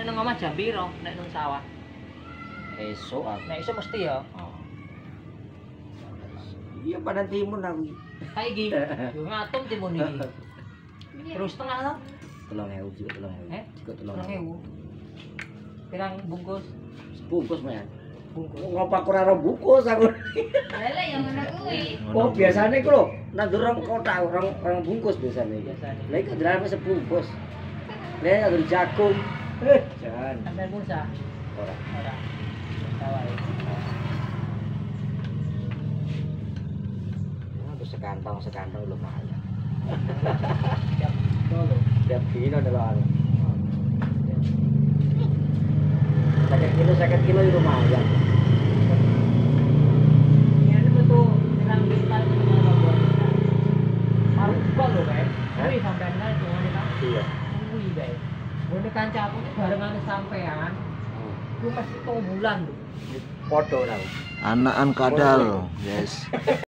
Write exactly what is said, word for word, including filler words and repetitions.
nek nang omah jam piro nek nang sawah? Esok aku. Nek iso mesti ya. Oh. Iya pada timun aku. Saiki yo ngatung timun iki. Terus tengah to? Telung ewu juga telung ewu. Eh? Juga telung Telung ewu. ewu. Pirang bungkus? Bungkus men. Bungkus. Ngopak ora ro bungkus aku. Lele yang ngono kuwi. Oh biasanya ku lho, nandur rong kotak, rong rong bungkus biasanya. Biasane. Lah iki ndelok sebungkus. Lah nandur jagung. Eh, jangan. Sampai mulsa. Ora. Ora. Sawah. Aku sekantong sekantong lumayan. Jam dulu. Tiap kilo adalah anu. Sakit kilo, sakit kilo itu lumayan. Ini ada betul pirang bintang sama buat kita. Paru juga lho, Pak. Kuwi sampean kan cuma kita. Iya. Kuwi, Pak. Ngene kancaku iki barengan sampean. Ku pasti tong bulan lho. Podo nang. Anakan kadal, guys.